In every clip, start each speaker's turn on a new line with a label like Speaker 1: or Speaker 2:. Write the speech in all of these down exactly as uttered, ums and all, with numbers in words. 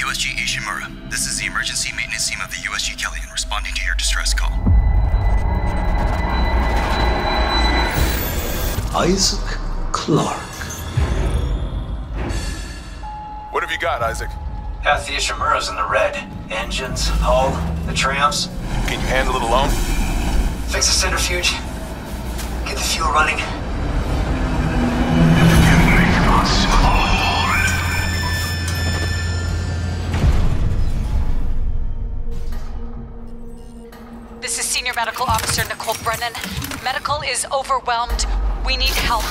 Speaker 1: U S G Ishimura. This is the emergency maintenance team of the U S G Kellyan responding to your distress call.
Speaker 2: Isaac Clarke.
Speaker 3: What have you got, Isaac?
Speaker 4: Half the Ishimura's in the red. Engines, hull, the trams.
Speaker 3: Can you handle it alone?
Speaker 4: Fix the centrifuge. Get the fuel running.
Speaker 5: This is Senior Medical Officer Nicole Brennan. Medical is overwhelmed. We need help.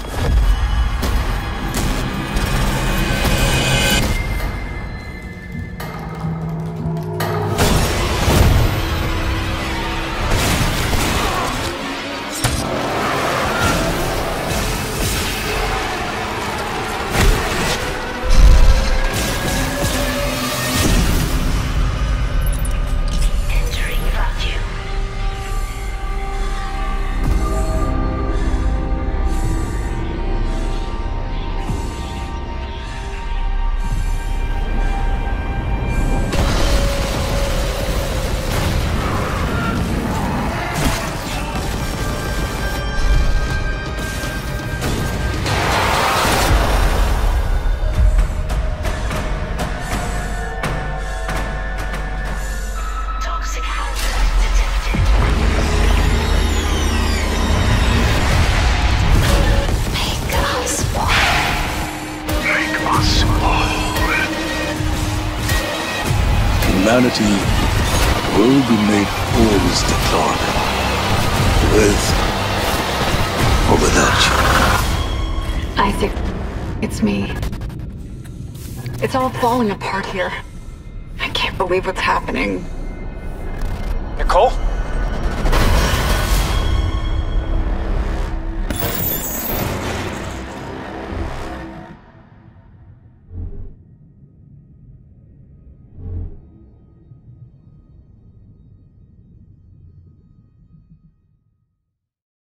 Speaker 2: Humanity will be made whole, Mister Clarke. With or without you.
Speaker 6: Isaac, it's me. It's all falling apart here. I can't believe what's happening.
Speaker 4: Nicole?